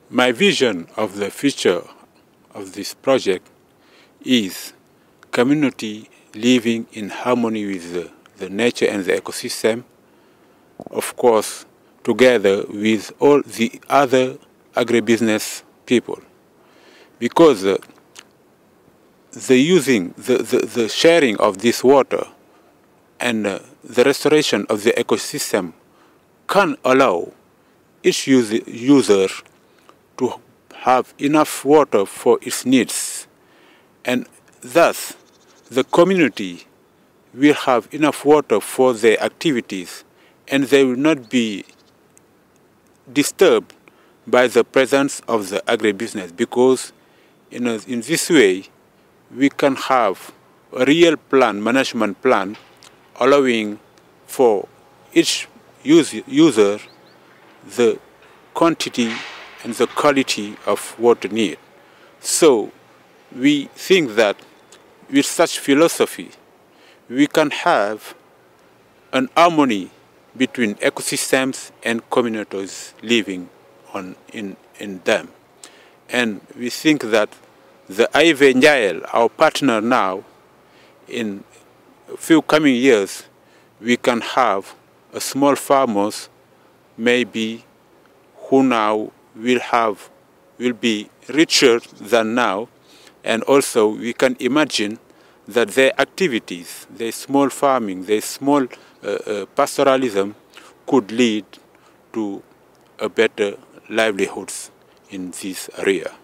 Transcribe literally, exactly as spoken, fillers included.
My vision of the future of this project is community living in harmony with the, the nature and the ecosystem, of course, together with all the other agribusiness people. Because uh, the using, the, the, the sharing of this water and uh, the restoration of the ecosystem can allow each user, user to have enough water for its needs. And thus, the community will have enough water for their activities, and they will not be disturbed by the presence of the agribusiness, because in, a, in this way, we can have a real plan, management plan, allowing for each use, user the quantity and the quality of water need. So we think that with such philosophy, we can have an harmony between ecosystems and communities living on, in, in them. And we think that the I V N J A L, our partner now, in a few coming years, we can have a small farmers, maybe, who now will have, will be richer than now, and also we can imagine that their activities, their small farming, their small uh, uh, pastoralism could lead to a better livelihoods in this area.